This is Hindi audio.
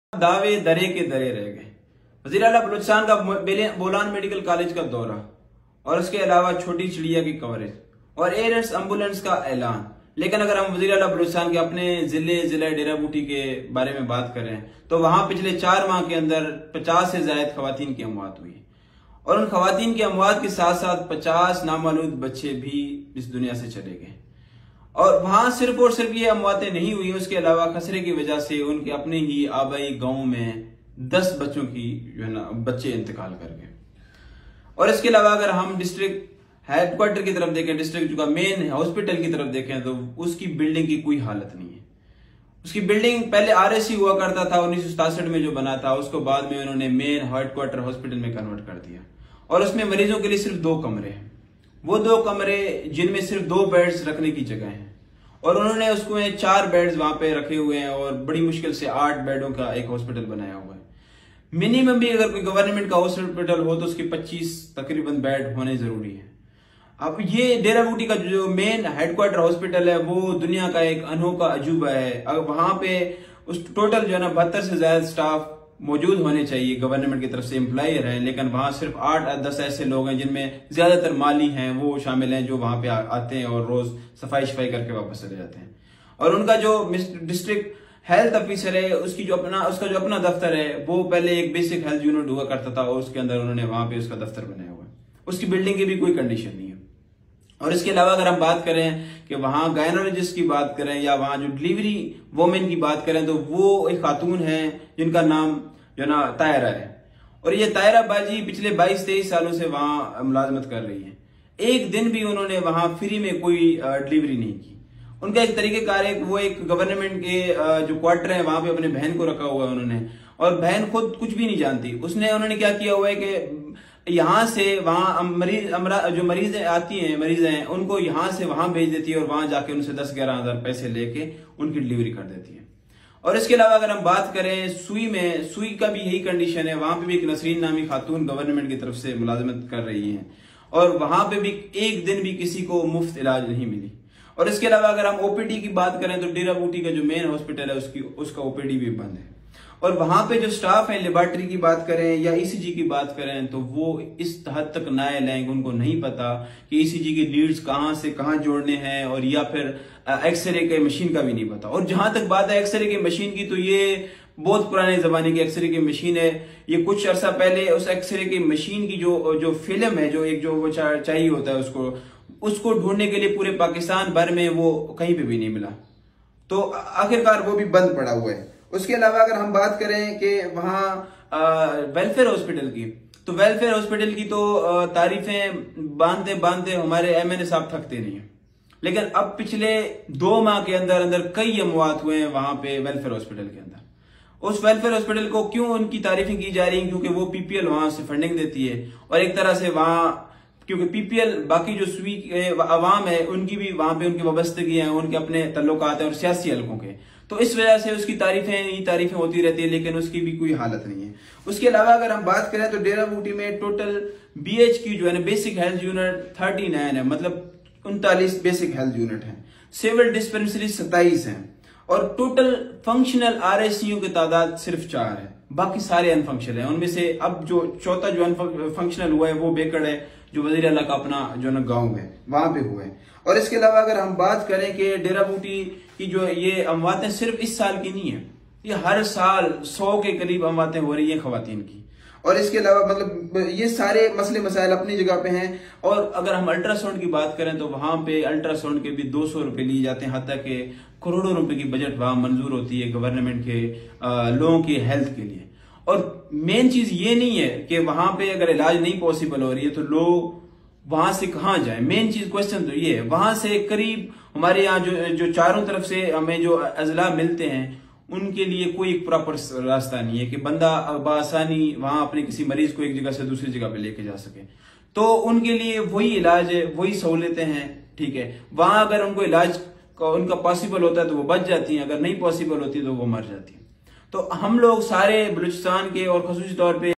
दावे दरे के दरे रह गए। वज़ीर आला बलूचिस्तान का बोलान मेडिकल कॉलेज का दौरा और उसके अलावा छोटी चिड़िया की कवरेज और एयर एम्बुलेंस का ऐलान। लेकिन अगर हम वज़ीर आला बलूचिस्तान के अपने जिले डेरा बूटी के बारे में बात करें तो वहां पिछले 4 माह के अंदर 50 से ज्यादा खवातीन की अमवात हुई और उन खवातीन की अमवात के साथ साथ 50 नामालूद बच्चे भी इस दुनिया से चले गए। और वहां सिर्फ और सिर्फ ये अमवातें नहीं हुई, उसके अलावा खसरे की वजह से उनके अपने ही आबाई गांव में 10 बच्चों की जो है ना बच्चे इंतकाल कर गए। और इसके अलावा अगर हम डिस्ट्रिक्ट हेडक्वार्टर की तरफ देखें, डिस्ट्रिक्ट का मेन हॉस्पिटल की तरफ देखें तो उसकी बिल्डिंग की कोई हालत नहीं है। उसकी बिल्डिंग पहले RSC हुआ करता था 1967 में जो बना था, उसको बाद में उन्होंने मेन हेडक्वार्टर हॉस्पिटल में कन्वर्ट कर दिया और उसमें मरीजों के लिए सिर्फ 2 कमरे हैं। वो 2 कमरे जिनमें सिर्फ 2 बेड्स रखने की जगह है और उन्होंने उसको 4 बेड्स वहां पे रखे हुए हैं और बड़ी मुश्किल से 8 बेडों का एक हॉस्पिटल बनाया हुआ है। मिनिमम भी अगर कोई गवर्नमेंट का हॉस्पिटल हो तो उसके 25 तकरीबन बेड होने जरूरी है। अब ये डेरा बूटी का जो मेन हेडक्वार्टर हॉस्पिटल है वो दुनिया का एक अनोखा अजूबा है। अब वहां पे उस टोटल जो है ना 72 से ज्यादा स्टाफ मौजूद होने चाहिए, गवर्नमेंट की तरफ से एम्प्लॉयर हैं, लेकिन वहां सिर्फ 8-10 ऐसे लोग हैं जिनमें ज्यादातर माली हैं वो शामिल हैं जो वहां पे आते हैं और रोज सफाई करके वापस चले जाते हैं। और उनका जो डिस्ट्रिक्ट हेल्थ ऑफिसर है उसका जो अपना दफ्तर है वो पहले एक बेसिक हेल्थ यूनिट हुआ करता था और उसके अंदर उन्होंने वहां पे उसका दफ्तर बनाया हुआ है। उसकी बिल्डिंग की भी कोई कंडीशन नहीं है। और इसके अलावा अगर हम बात करें कि वहां गायनोलॉजिस्ट की बात करें या वहां जो डिलीवरी वोमेन की बात करें तो वो एक खातून है जिनका नाम जो ना तायरा है और ये तायरा बाजी पिछले 22-23 सालों से वहां मुलाजमत कर रही है। एक दिन भी उन्होंने वहां फ्री में कोई डिलीवरी नहीं की। उनका एक तरीकेकार है, वो एक गवर्नमेंट के जो क्वार्टर है वहां पे अपने बहन को रखा हुआ है उन्होंने, और बहन खुद कुछ भी नहीं जानती। उन्होंने क्या किया हुआ है कि यहां से वहां जो मरीज आती हैं मरीज हैं उनको यहां से वहां भेज देती है और वहां जाके उनसे 10-11 हजार पैसे लेके उनकी डिलीवरी कर देती है। और इसके अलावा अगर हम बात करें सुई का भी यही कंडीशन है। वहां पे भी एक नसरीन नामी खातून गवर्नमेंट की तरफ से मुलाजमत कर रही है और वहां पे भी एक दिन भी किसी को मुफ्त इलाज नहीं मिली। और इसके अलावा अगर हम OPD की बात करें तो डेरा बूटी का जो मेन हॉस्पिटल है उसका OPD भी बंद है। और वहां पे जो स्टाफ है, लेबोरेटरी की बात करें या ECG की बात करें तो वो इस हद तक नायल हैं, उनको नहीं पता कि ECG की लीड्स कहां से कहां जोड़ने हैं और या फिर एक्सरे के मशीन का भी नहीं पता। और जहां तक बात है एक्सरे की मशीन की तो ये बहुत पुराने जमाने की एक्सरे की मशीन है। ये कुछ अर्सा पहले उस एक्सरे की मशीन की जो फिल्म है जो वो चाहिए होता है उसको ढूंढने के लिए पूरे पाकिस्तान भर में वो कहीं पे भी नहीं मिला, तो आखिरकार वो भी बंद पड़ा हुआ है। उसके अलावा अगर हम बात करें कि वहां वेलफेयर हॉस्पिटल की तो वेलफेयर हॉस्पिटल की तो तारीफें बांधते हमारे MNA साहब थकते नहीं है। लेकिन अब पिछले 2 माह के अंदर कई अमवात हुए हैं वहां पे वेलफेयर हॉस्पिटल के अंदर। उस वेलफेयर हॉस्पिटल को क्यों उनकी तारीफें की जा रही हैं? क्योंकि वो PPL वहां से फंडिंग देती है और एक तरह से वहां क्योंकि PPL बाकी जो अवाम है उनकी भी वहां पे उनकी वाबस्तगी है, उनके अपने तल्लुकात है और सियासी हलकों के, तो इस वजह से उसकी तारीफें होती रहती है लेकिन उसकी भी कोई हालत नहीं है। उसके अलावा अगर हम बात करें तो डेरा बूटी में टोटल BH की जो है ना बेसिक हेल्थ यूनिट 39 है, मतलब 39 बेसिक हेल्थ यूनिट है, सिविल डिस्पेंसरी 27 है और टोटल फंक्शनल RSCU की तादाद सिर्फ 4 है, बाकी सारे अनफंक्शनल है। उनमें से अब जो चौथा जो अनफंक्शनल हुआ है वो बेकड़ है जो वजीर आला का अपना जो ना गाँव है वहां पे हुआ है। और इसके अलावा अगर हम बात करें कि डेरा बूटी की जो ये अमवातें सिर्फ इस साल की नहीं है, ये हर साल 100 के करीब अमवातें हो रही है खवातीन की। और इसके अलावा मतलब ये सारे मसले मसाइल अपनी जगह पे हैं। और अगर हम अल्ट्रासाउंड की बात करें तो वहां पे अल्ट्रासाउंड के भी 200 रुपए लिए जाते हैं, हत्ता के करोड़ों रुपए की बजट वहां मंजूर होती है गवर्नमेंट के लोगों की हेल्थ के लिए। और मेन चीज ये नहीं है कि वहां पे अगर इलाज नहीं पॉसिबल हो रही है तो लोग वहां से कहां जाएं। मेन चीज क्वेश्चन तो ये है, वहां से करीब हमारे यहाँ जो चारों तरफ से हमें जो अजला मिलते हैं उनके लिए कोई प्रॉपर रास्ता नहीं है कि बंदा बआसानी वहां अपने किसी मरीज को एक जगह से दूसरी जगह पे लेके जा सके। तो उनके लिए वही इलाज है, वही सहूलतें हैं, ठीक है। वहां अगर उनको इलाज उनका पॉसिबल होता है तो वो बच जाती हैं, अगर नहीं पॉसिबल होती तो वो मर जाती है। तो हम लोग सारे बलूचिस्तान के और खासूसी तौर पे